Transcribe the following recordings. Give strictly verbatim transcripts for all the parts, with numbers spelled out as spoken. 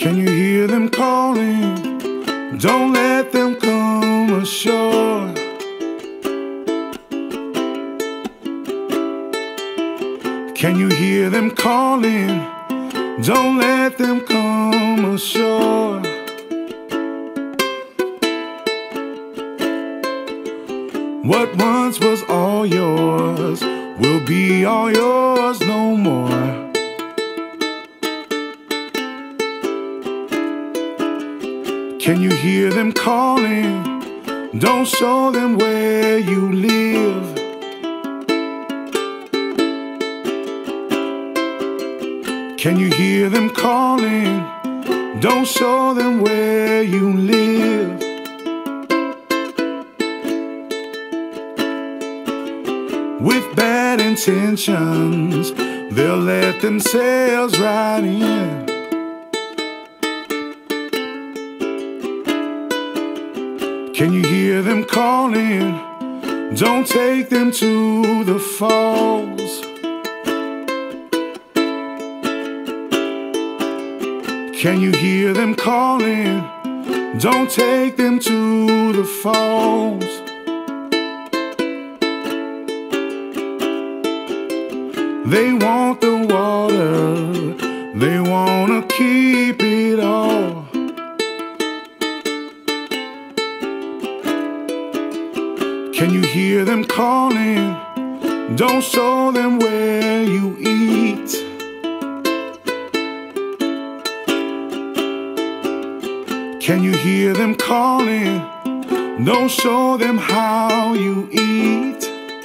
Can you hear them calling? Don't let them come ashore. Can you hear them calling? Don't let them come ashore. What once was all yours will be all yours no more. Can you hear them calling? Don't show them where you live. Can you hear them calling? Don't show them where you live. With bad intentions, they'll let themselves right in. Can you hear them calling? Don't take them to the falls. Can you hear them calling? Don't take them to the falls. They want the water, they wanna keep it all. Can you hear them calling? Don't show them where you eat. Can you hear them calling? Don't show them how you eat.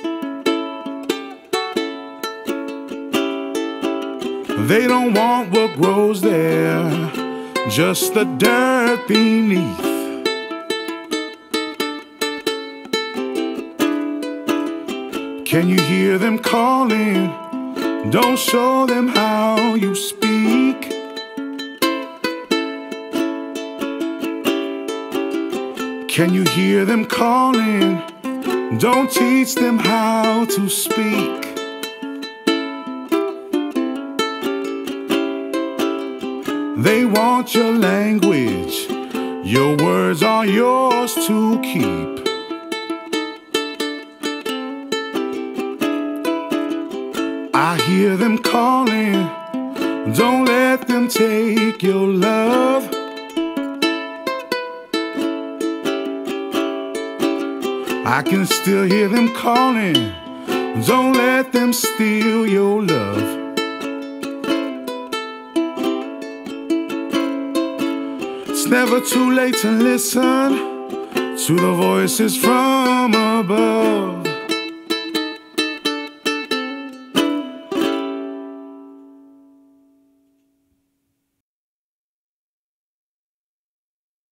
They don't want what grows there, just the dirt beneath. Can you hear them calling? Don't show them how you speak. Can you hear them calling? Don't teach them how to speak. They want your language, your words are yours to keep. I hear them calling, don't let them take your love. I can still hear them calling, don't let them steal your love. It's never too late to listen to the voices from above.